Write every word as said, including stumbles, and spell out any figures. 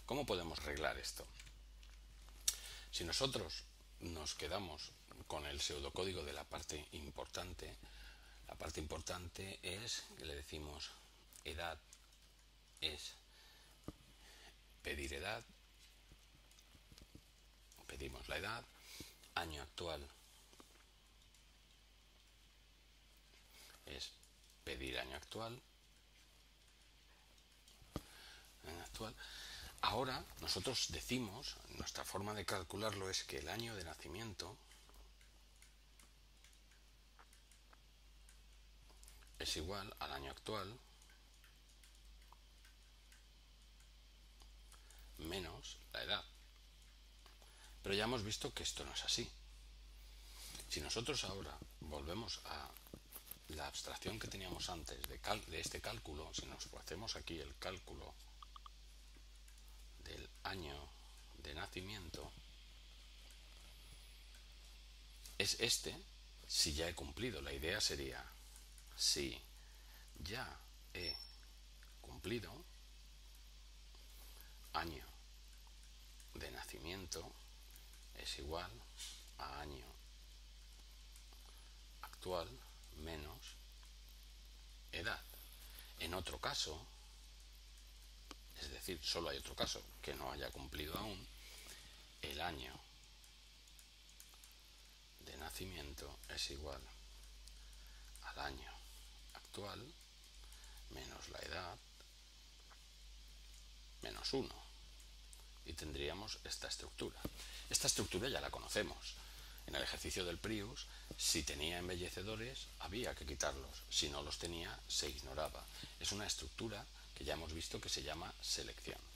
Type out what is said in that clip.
¿Cómo podemos arreglar esto? Si nosotros nos quedamos con el pseudocódigo de la parte importante, la parte importante es que le decimos edad es pedir edad, pedimos la edad, año actual es pedir año actual, año actual. Ahora nosotros decimos, nuestra forma de calcularlo es que el año de nacimiento es igual al año actual menos la edad. Pero ya hemos visto que esto no es así. Si nosotros ahora volvemos a la abstracción que teníamos antes de, cal de este cálculo, si nos hacemos aquí el cálculo del año de nacimiento, es este si ya he cumplido. La idea sería, si ya he cumplido año de nacimiento es igual a año actual menos edad. En otro caso, es decir, solo hay otro caso que no haya cumplido aún, el año de nacimiento es igual al año actual menos la edad menos uno. Y tendríamos esta estructura. Esta estructura ya la conocemos. En el ejercicio del Prius, si tenía embellecedores, había que quitarlos. Si no los tenía, se ignoraba. Es una estructura que ya hemos visto que se llama selección.